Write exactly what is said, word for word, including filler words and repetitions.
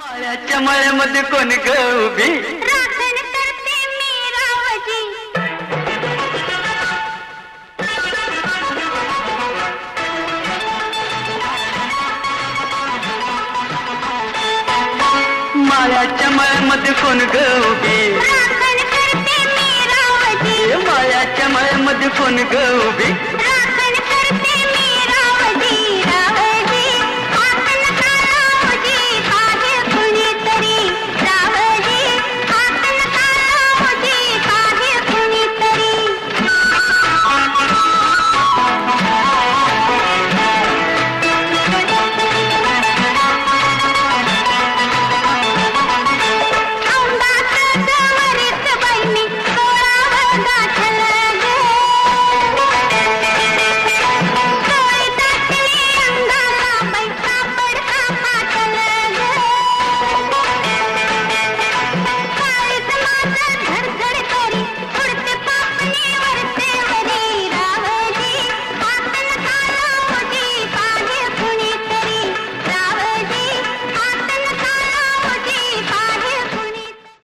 माळ्याच्या मळ्यामध्ये कोण ग उभी राखण करते मी रावजी. माळ्याच्या मळ्यामध्ये कोण ग उभी राखण करते मी रावजी. माळ्याच्या मळ्यामध्ये कोण ग उभी